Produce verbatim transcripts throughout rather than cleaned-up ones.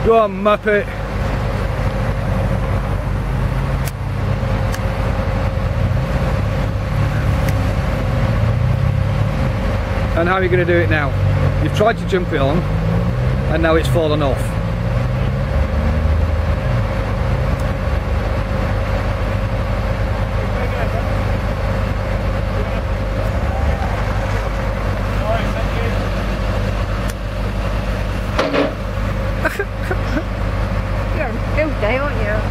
Go on, Muppet. And how are you going to do it now? You've tried to jump it on, and now it's fallen off. You're a field day, aren't you?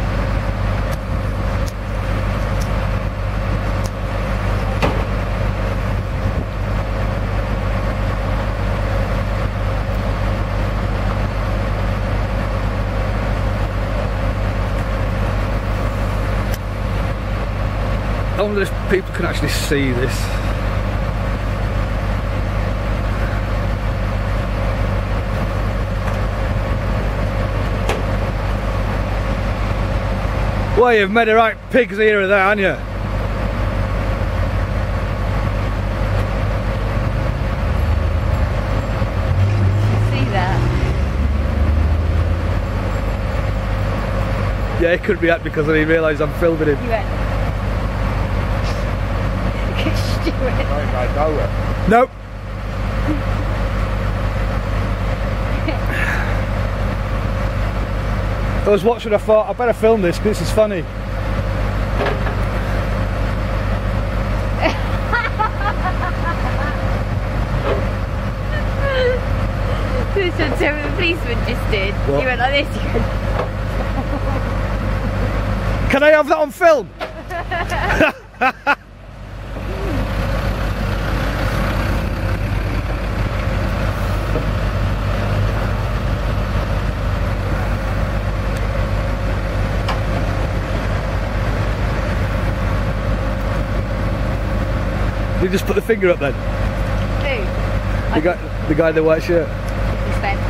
I wonder if people can actually see this. Well, you've made a right pig's ear of that, haven't you? See that? Yeah, it could be that because I didn't realise I'm filming him. You went. Nope. I was watching, I thought I better film this because this is funny. This is what the policeman just did. What? You went like this. You went. Can I have that on film? You just put the finger up then? Who? The guy, the guy in the white shirt. He's Ben.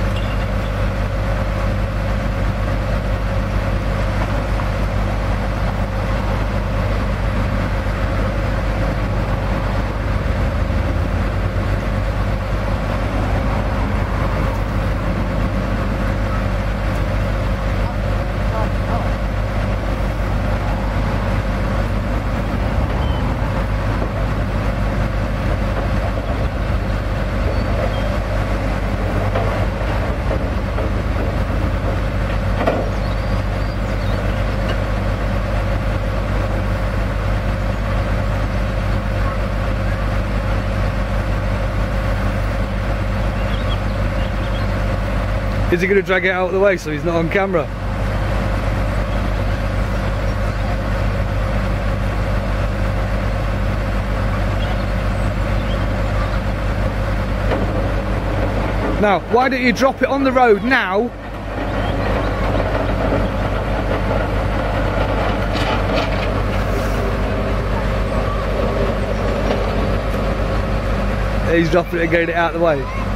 Is he going to drag it out of the way so he's not on camera? Now, why don't you drop it on the road now? He's dropping it and getting it out of the way.